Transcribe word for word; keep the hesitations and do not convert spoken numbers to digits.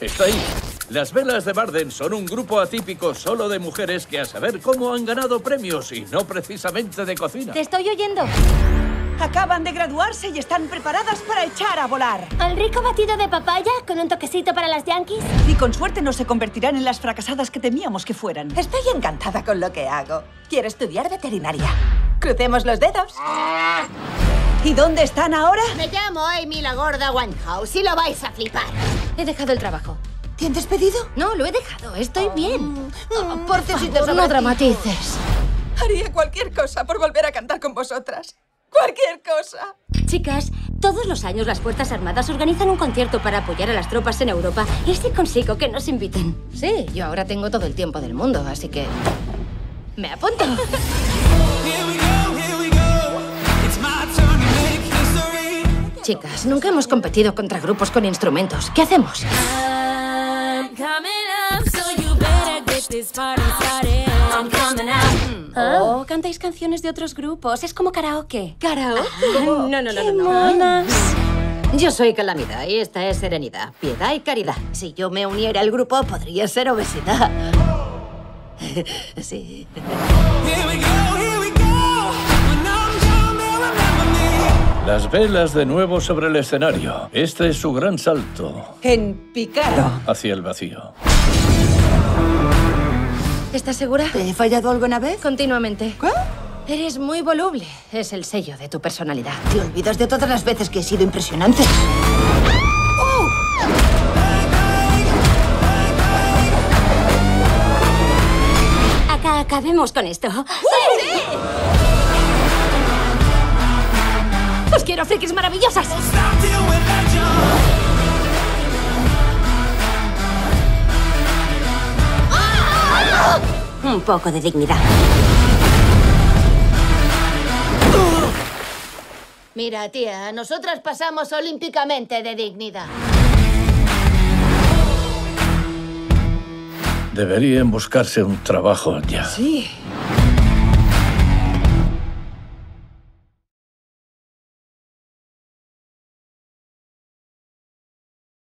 Está ahí. Las Velas de Barden son un grupo atípico solo de mujeres que a saber cómo han ganado premios y no precisamente de cocina. Te estoy oyendo. Acaban de graduarse y están preparadas para echar a volar. ¿Al rico batido de papaya con un toquecito para las yankees? Y con suerte no se convertirán en las fracasadas que temíamos que fueran. Estoy encantada con lo que hago. Quiero estudiar veterinaria. Crucemos los dedos. ¿Y dónde están ahora? Me llamo Amy la gorda Winehouse y lo vais a flipar. He dejado el trabajo. ¿Te han despedido? No, lo he dejado. Estoy bien. Oh, porque si te Por no dramatices. Haría cualquier cosa por volver a cantar con vosotras. Cualquier cosa. Chicas, todos los años las Fuerzas Armadas organizan un concierto para apoyar a las tropas en Europa. ¿Y si consigo que nos inviten? Sí, yo ahora tengo todo el tiempo del mundo, así que... me apunto. Chicas, nunca hemos competido contra grupos con instrumentos. ¿Qué hacemos? Oh, cantáis canciones de otros grupos. Es como karaoke. ¿Karaoke? No, no, no, ¡Qué no, no. monas! Yo soy Calamidad y esta es Serenidad, piedad y caridad. Si yo me uniera al grupo, podría ser obesidad. Sí. Las Velas de nuevo sobre el escenario. Este es su gran salto En picado. hacia el vacío. ¿Estás segura? ¿Te he fallado alguna vez? Continuamente. ¿Qué? Eres muy voluble. Es el sello de tu personalidad. Te olvidas de todas las veces que he sido impresionante. Acá acabemos con esto. ¡Os quiero, frikis maravillosas! Un poco de dignidad. Mira, tía, nosotras pasamos olímpicamente de dignidad. Deberían buscarse un trabajo ya. Sí.